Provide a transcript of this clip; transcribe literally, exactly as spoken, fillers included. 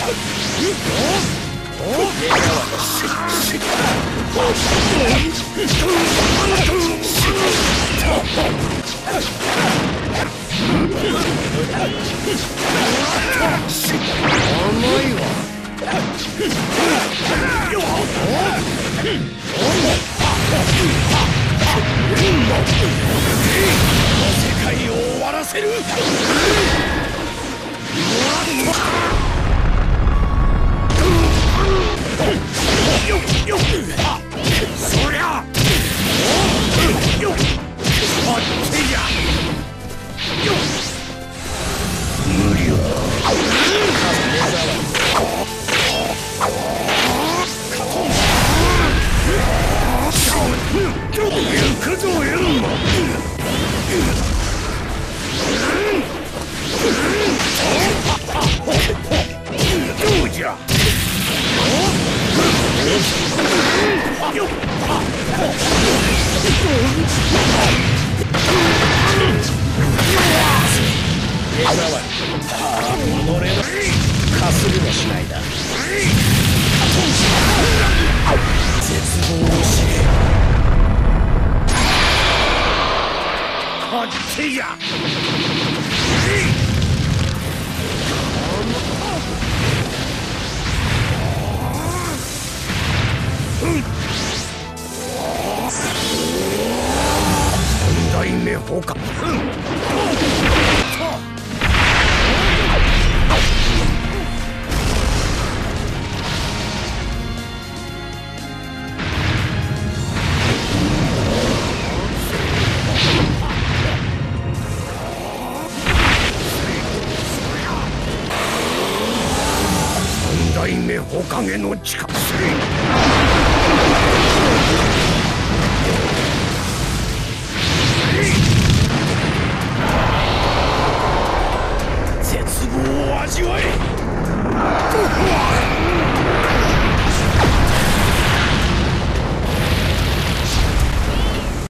世界を終わらせる。そりゃ無理よ。行くぞエンマ。どうじゃ。己のかすりもしないだ。絶望を知れ。こっちや。三代目放火。三代目火影の力。